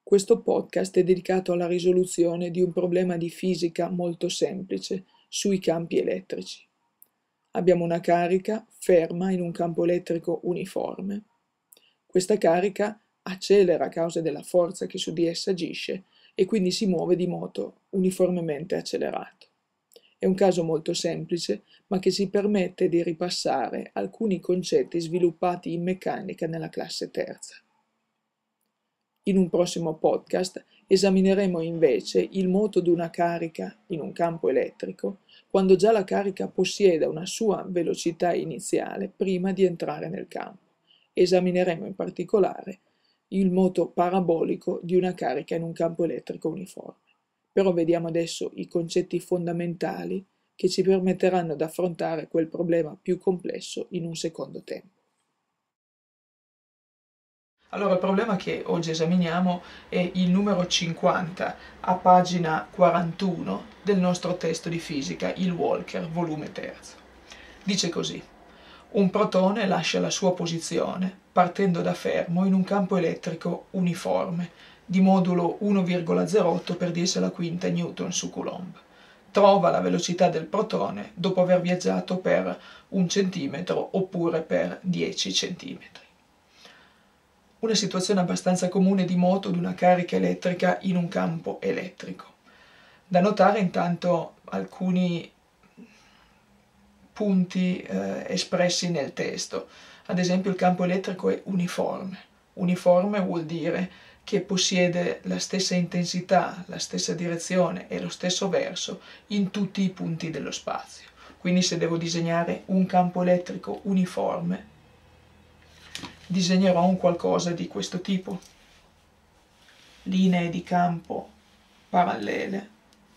Questo podcast è dedicato alla risoluzione di un problema di fisica molto semplice sui campi elettrici. Abbiamo una carica ferma in un campo elettrico uniforme. Questa carica accelera a causa della forza che su di essa agisce e quindi si muove di modo uniformemente accelerato. È un caso molto semplice, ma che ci permette di ripassare alcuni concetti sviluppati in meccanica nella classe terza. In un prossimo podcast esamineremo invece il moto di una carica in un campo elettrico quando già la carica possieda una sua velocità iniziale prima di entrare nel campo. Esamineremo in particolare il moto parabolico di una carica in un campo elettrico uniforme. Però vediamo adesso i concetti fondamentali che ci permetteranno di affrontare quel problema più complesso in un secondo tempo. Allora, il problema che oggi esaminiamo è il numero 50 a pagina 41 del nostro testo di fisica, il Walker, volume 3. Dice così: un protone lascia la sua posizione partendo da fermo in un campo elettrico uniforme di modulo 1,08 per 10 alla quinta Newton su Coulomb. Trova la velocità del protone dopo aver viaggiato per 1 centimetro oppure per 10 centimetri. Una situazione abbastanza comune di moto di una carica elettrica in un campo elettrico. Da notare intanto alcuni punti espressi nel testo. Ad esempio, il campo elettrico è uniforme. Uniforme vuol dire che possiede la stessa intensità, la stessa direzione e lo stesso verso in tutti i punti dello spazio. Quindi se devo disegnare un campo elettrico uniforme, disegnerò un qualcosa di questo tipo: linee di campo parallele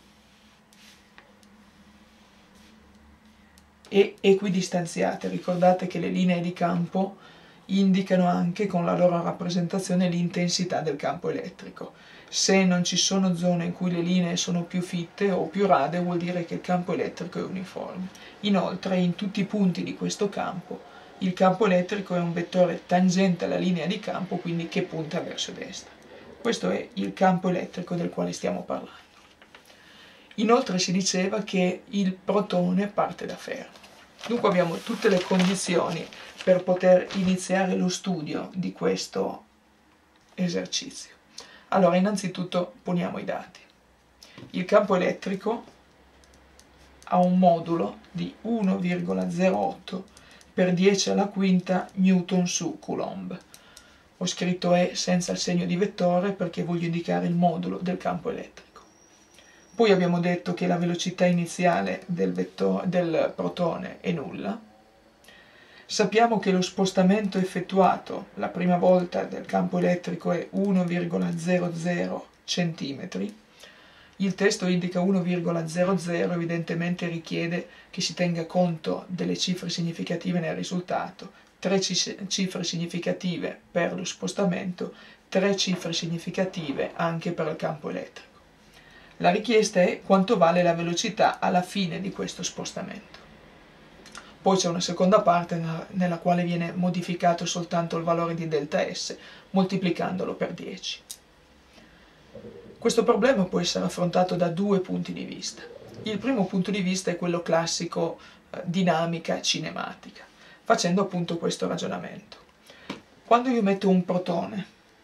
e equidistanziate. Ricordate che le linee di campo indicano anche con la loro rappresentazione l'intensità del campo elettrico. Se non ci sono zone in cui le linee sono più fitte o più rade, vuol dire che il campo elettrico è uniforme. Inoltre, in tutti i punti di questo campo, il campo elettrico è un vettore tangente alla linea di campo, quindi che punta verso destra. Questo è il campo elettrico del quale stiamo parlando. Inoltre si diceva che il protone parte da fermo. Dunque abbiamo tutte le condizioni per poter iniziare lo studio di questo esercizio. Allora, innanzitutto poniamo i dati. Il campo elettrico ha un modulo di 1,08 per 10 alla quinta Newton su Coulomb. Ho scritto E senza il segno di vettore perché voglio indicare il modulo del campo elettrico. Poi abbiamo detto che la velocità iniziale del protone è nulla. Sappiamo che lo spostamento effettuato la prima volta del campo elettrico è 1,00 cm. Il testo indica 1,00, evidentemente richiede che si tenga conto delle cifre significative nel risultato, 3 cifre significative per lo spostamento, 3 cifre significative anche per il campo elettrico. La richiesta è quanto vale la velocità alla fine di questo spostamento. Poi c'è una seconda parte nella quale viene modificato soltanto il valore di delta S, moltiplicandolo per 10. Questo problema può essere affrontato da due punti di vista. Il primo punto di vista è quello classico, dinamica cinematica, facendo appunto questo ragionamento. Quando io metto un protone,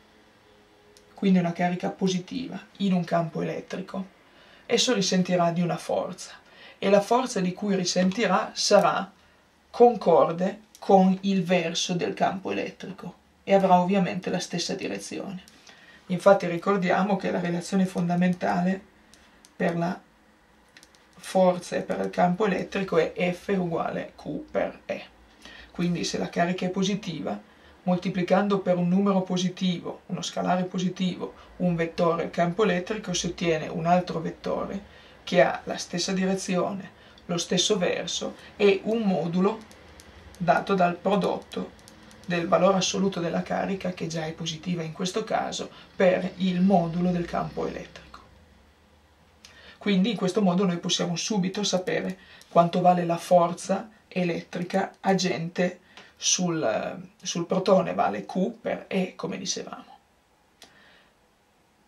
quindi una carica positiva, in un campo elettrico, esso risentirà di una forza, e la forza di cui risentirà sarà concorde con il verso del campo elettrico e avrà ovviamente la stessa direzione. Infatti ricordiamo che la relazione fondamentale per la forza e per il campo elettrico è F uguale Q per E. Quindi se la carica è positiva, moltiplicando per un numero positivo, uno scalare positivo, un vettore il campo elettrico, si ottiene un altro vettore che ha la stessa direzione, lo stesso verso e un modulo dato dal prodotto del valore assoluto della carica, che già è positiva in questo caso, per il modulo del campo elettrico. Quindi in questo modo noi possiamo subito sapere quanto vale la forza elettrica agente sul protone, vale Q per E, come dicevamo.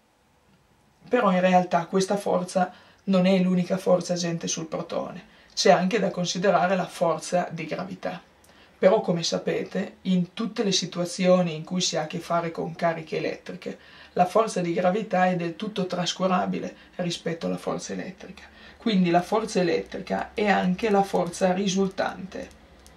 Però in realtà questa forza non è l'unica forza agente sul protone, c'è anche da considerare la forza di gravità. Però, come sapete, in tutte le situazioni in cui si ha a che fare con cariche elettriche, la forza di gravità è del tutto trascurabile rispetto alla forza elettrica. Quindi la forza elettrica è anche la forza risultante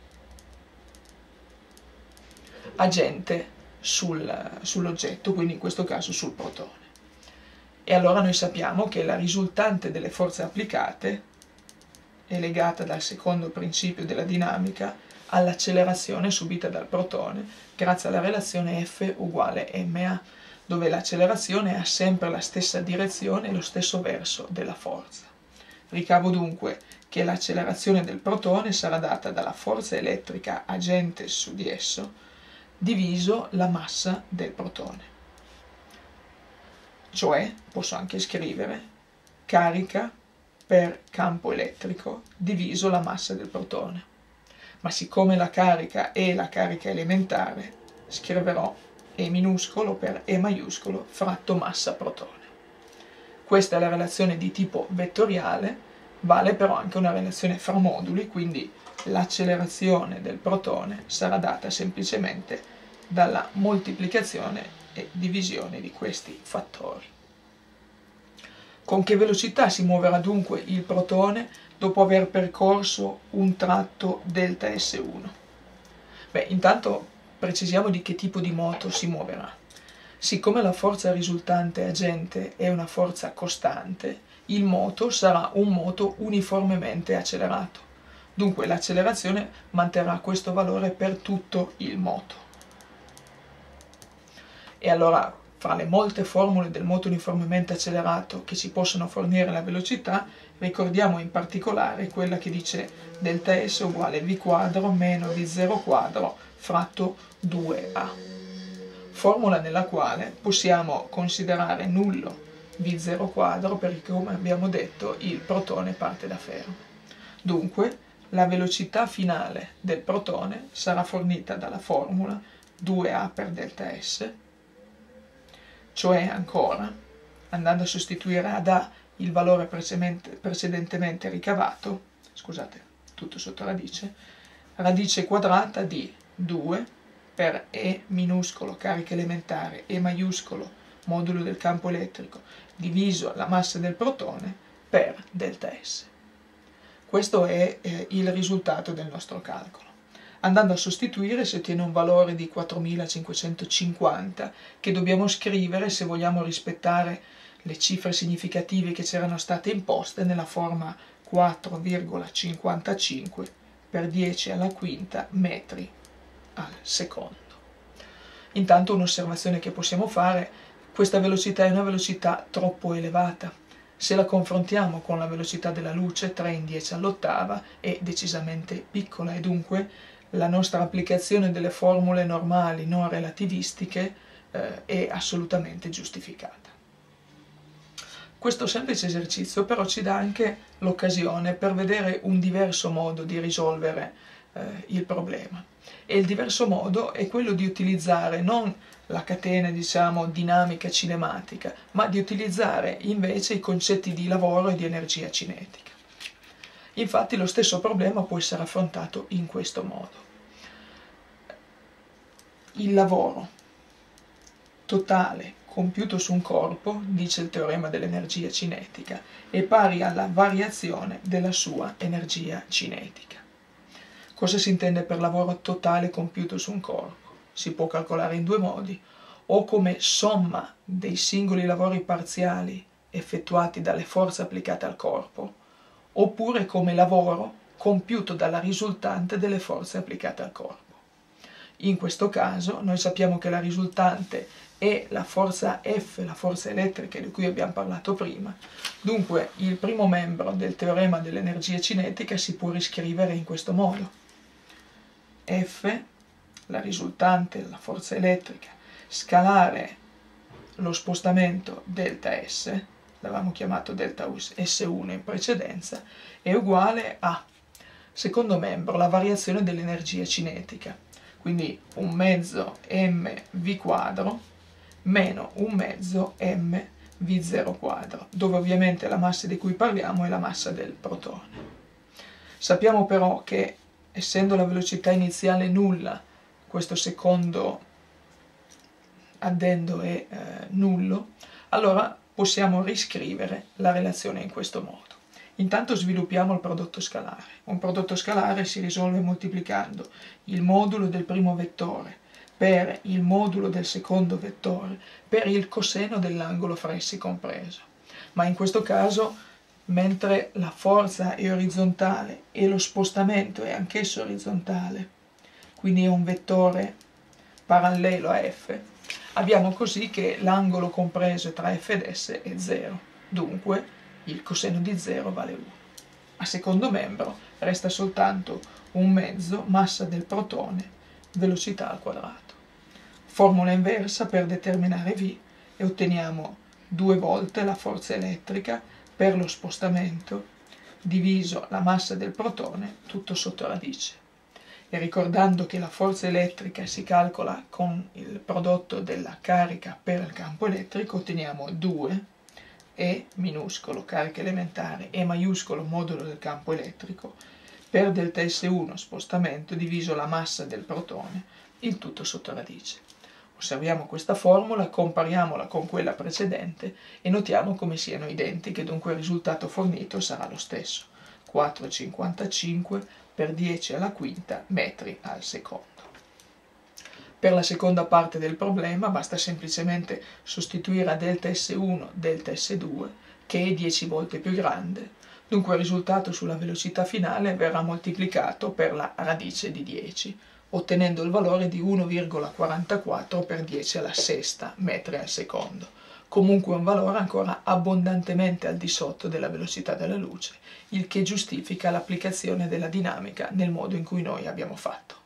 agente sull'oggetto, quindi in questo caso sul protone. E allora noi sappiamo che la risultante delle forze applicate è legata dal secondo principio della dinamica all'accelerazione subita dal protone grazie alla relazione F uguale ma, dove l'accelerazione ha sempre la stessa direzione e lo stesso verso della forza. Ricavo dunque che l'accelerazione del protone sarà data dalla forza elettrica agente su di esso diviso la massa del protone. Cioè, posso anche scrivere carica per campo elettrico diviso la massa del protone. Ma siccome la carica è la carica elementare, scriverò E minuscolo per E maiuscolo fratto massa protone. Questa è la relazione di tipo vettoriale, vale però anche una relazione fra moduli, quindi l'accelerazione del protone sarà data semplicemente dalla moltiplicazione e divisione di questi fattori. Con che velocità si muoverà dunque il protone dopo aver percorso un tratto delta S1? Beh, intanto precisiamo di che tipo di moto si muoverà. Siccome la forza risultante agente è una forza costante, il moto sarà un moto uniformemente accelerato. Dunque l'accelerazione manterrà questo valore per tutto il moto. E allora, fra le molte formule del moto uniformemente accelerato che ci possono fornire la velocità, ricordiamo in particolare quella che dice delta S uguale V quadro meno V0 quadro fratto 2A. Formula nella quale possiamo considerare nullo V0 quadro perché, come abbiamo detto, il protone parte da fermo. Dunque, la velocità finale del protone sarà fornita dalla formula 2A per delta S, cioè ancora, andando a sostituire ad A il valore precedentemente ricavato, scusate, tutto sotto radice quadrata di 2 per E minuscolo carica elementare E maiuscolo modulo del campo elettrico diviso la massa del protone per delta S. Questo è il risultato del nostro calcolo. Andando a sostituire si ottiene un valore di 4550 che dobbiamo scrivere se vogliamo rispettare le cifre significative che c'erano state imposte nella forma 4,55 per 10 alla quinta metri al secondo. Intanto un'osservazione che possiamo fare: questa velocità è una velocità troppo elevata. Se la confrontiamo con la velocità della luce, 3 in 10 all'ottava, è decisamente piccola e dunque la nostra applicazione delle formule normali non relativistiche è assolutamente giustificata. Questo semplice esercizio però ci dà anche l'occasione per vedere un diverso modo di risolvere il problema. E il diverso modo è quello di utilizzare non la catena, diciamo, dinamica cinematica, ma di utilizzare invece i concetti di lavoro e di energia cinetica. Infatti lo stesso problema può essere affrontato in questo modo. Il lavoro totale compiuto su un corpo, dice il teorema dell'energia cinetica, è pari alla variazione della sua energia cinetica. Cosa si intende per lavoro totale compiuto su un corpo? Si può calcolare in due modi: o come somma dei singoli lavori parziali effettuati dalle forze applicate al corpo, oppure come lavoro compiuto dalla risultante delle forze applicate al corpo. In questo caso noi sappiamo che la risultante è la forza F, la forza elettrica di cui abbiamo parlato prima. Dunque il primo membro del teorema dell'energia cinetica si può riscrivere in questo modo: F, la risultante, la forza elettrica, scalare lo spostamento delta S, l'avevamo chiamato delta S1 in precedenza, è uguale a, secondo membro, la variazione dell'energia cinetica, quindi un mezzo mv quadro meno un mezzo m V0 quadro, dove ovviamente la massa di cui parliamo è la massa del protone. Sappiamo però che, essendo la velocità iniziale nulla, questo secondo addendo è nullo, allora possiamo riscrivere la relazione in questo modo. Intanto sviluppiamo il prodotto scalare. Un prodotto scalare si risolve moltiplicando il modulo del primo vettore per il modulo del secondo vettore per il coseno dell'angolo fra essi compreso. Ma in questo caso, mentre la forza è orizzontale e lo spostamento è anch'esso orizzontale, quindi è un vettore parallelo a f, abbiamo così che l'angolo compreso tra f ed s è 0, dunque il coseno di 0 vale 1. A secondo membro resta soltanto un mezzo massa del protone, velocità al quadrato. Formula inversa per determinare V e otteniamo 2 volte la forza elettrica per lo spostamento diviso la massa del protone tutto sotto radice. E ricordando che la forza elettrica si calcola con il prodotto della carica per il campo elettrico, otteniamo 2 E minuscolo carica elementare e maiuscolo modulo del campo elettrico per delta S1 spostamento diviso la massa del protone, il tutto sotto radice. Osserviamo questa formula, compariamola con quella precedente e notiamo come siano identiche, dunque il risultato fornito sarà lo stesso, 4,55 per 10 alla quinta metri al secondo. Per la seconda parte del problema basta semplicemente sostituire a delta S1 delta S2, che è 10 volte più grande, dunque il risultato sulla velocità finale verrà moltiplicato per la radice di 10, ottenendo il valore di 1,44 per 10 alla sesta metri al secondo, comunque un valore ancora abbondantemente al di sotto della velocità della luce, il che giustifica l'applicazione della dinamica nel modo in cui noi abbiamo fatto.